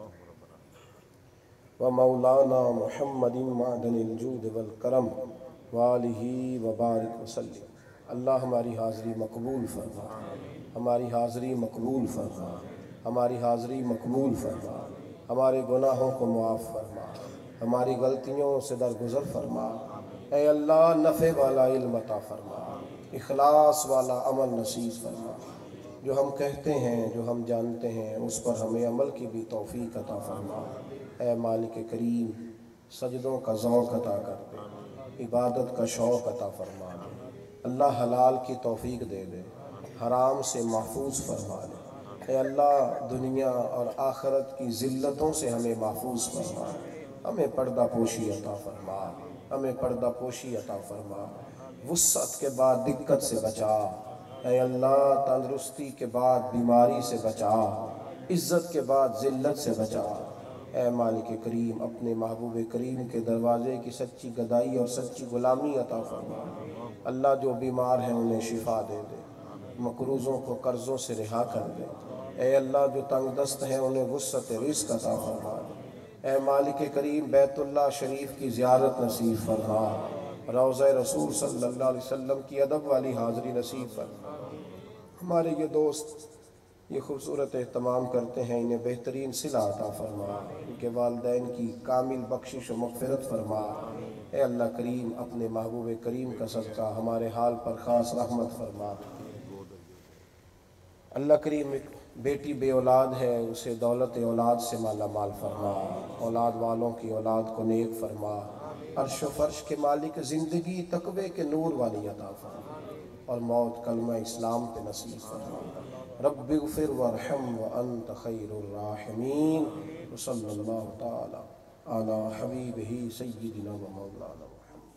و مولانا محمد معدن الجود والکرم وآلہ وبارک وسلم۔ اللہ ہماری حاضری مقبول فرما، ہماری حاضری مقبول فرما، ہماری حاضری مقبول فرما، ہمارے گناہوں کو معاف فرما، ہماری غلطیوں سے درگزر فرما۔ اے اللہ نفع والا علم عطا فرما، اخلاص والا عمل نصیب فرما، جو ہم کہتے ہیں، جو ہم جانتے ہیں، اس پر ہمیں عمل کی بھی توفیق عطا فرما۔ اے مالک کریم سجدوں کا ذوق عطا کر دے، عبادت کا شوق عطا فرما دے۔ اللہ حلال کی توفیق دے دے، حرام سے محفوظ فرما دے۔ اے اللہ دنیا اور آخرت کی ذلتوں سے ہمیں محفوظ فرما، ہمیں پردہ پوشی عطا فرما، ہمیں پردہ پوشی عطا فرما۔ وسعت کے بعد دقت سے بچا، اے اللہ تندرستی کے بعد بیماری سے بچا، عزت کے بعد ذلت سے بچا۔ اے مالک کریم اپنے محبوب کریم کے دروازے کی سچی گدائی اور سچی غلامی عطا فرما۔ اللہ جو بیمار ہیں انہیں شفا دے دے، مقروضوں کو قرضوں سے رہا کر دے۔ اے اللہ جو تنگ دست ہیں انہیں وسعت رزق عطا فرما دے۔ اے مالک کریم بیت اللہ شریف کی زیارت نصیب فرما، روضہ رسول صلی اللہ علیہ وسلم کی ادب والی حاضری نصیب فرما۔ ہمارے یہ دوست یہ خوبصورت اہتمام کرتے ہیں، انہیں بہترین صلہ عطا فرما، ان کے والدین کی کامل بخشش و مغفرت فرما۔ اے اللہ کریم اپنے محبوب کریم کا صدقہ ہمارے حال پر خاص رحمت فرما۔ اللہ کریم ایک بیٹی بے اولاد ہے، اسے دولت اولاد سے مالا مال فرما، اولاد والوں کی اولاد کو نیک فرما۔ عرش و فرش کے مالک زندگی تقوی کے نور والی عطا فرما، اور موت کلمہ اسلام پہ نصیب فرما۔ رب اغفر وارحم وانت خیر الراحمین، وصلی اللہ تعالی علی حبیبہ سیدنا و مولانا محمد۔